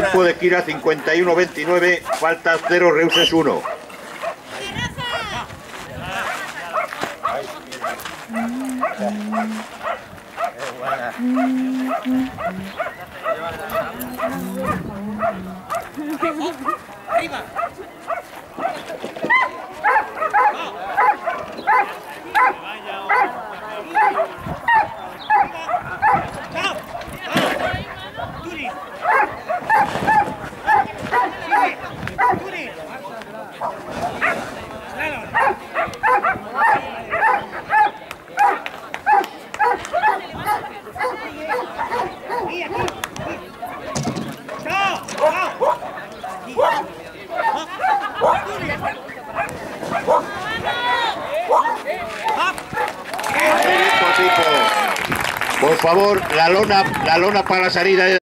Tiempo de Kira 51-29, falta 0, Reuses 1. Arriba. Por favor, la lona para la salida.